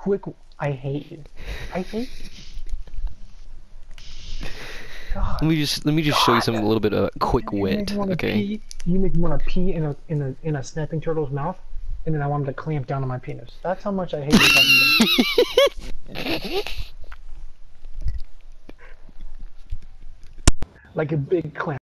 quick. I hate you. I hate you. God. Let me just show you some a little bit of quick wit. Okay. You make me want to pee in a snapping turtle's mouth, and then I want him to clamp down on my penis. That's how much I hate you talking about. Like a big clamp.